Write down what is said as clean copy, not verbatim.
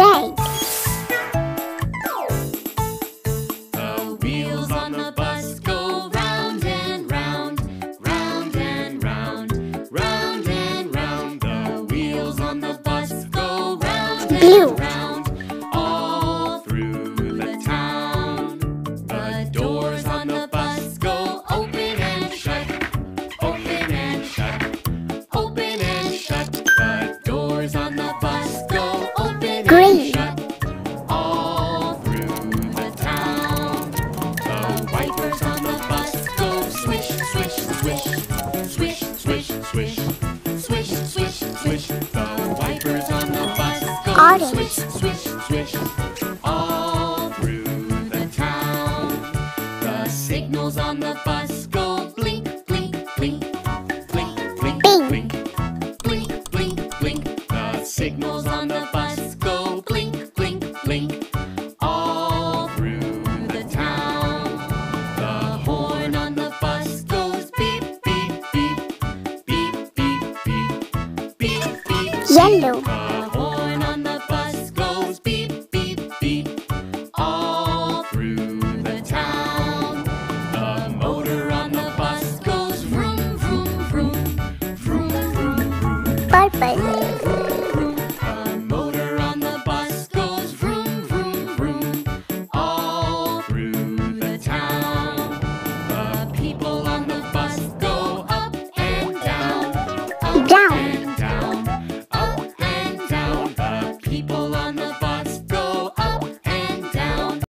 Red. The wheels on the bus go round and round, round and round, round and round. The wheels on the bus go round Blue. and round, all through the town. The doors on the bus go open and shut, open and shut, open and shut. The doors on the bus go open Green. and shut, all through the town. The wipers on the bus go swish, swish, swish, swish, swish, swish, swish, swish, swish. The wipers on the bus go Orange. swish, swish, swish, all through the town. The signals on the bus